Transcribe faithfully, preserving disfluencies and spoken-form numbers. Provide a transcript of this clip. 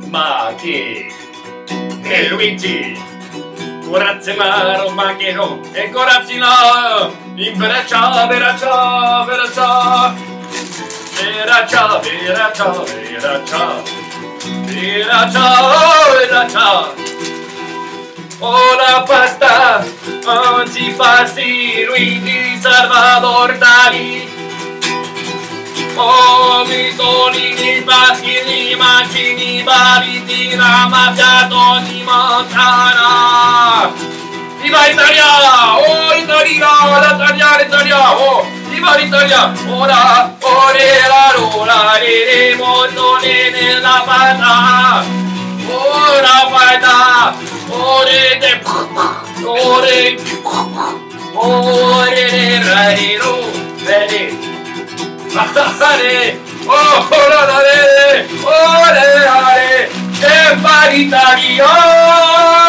ma che e Luigi corazze maro macchino e corazzino in veraccia veraccia veraccia veraccia veraccia veraccia veraccia veraccia ora pasta oggi pasti Luigi Salvador Dalì. Oh, mi tolini, baschini, mancini, babiti, ramazzato di Montana. Viva Italia! Oh, Italia! L'Italia, l'Italia! Oh, viva l'Italia! Ora, ore la rola, le montone nella pata. Ora pata, ore de... Ore... Ore de radio, vedi? Oh, la la le, oh, le la le, e va l'Italia!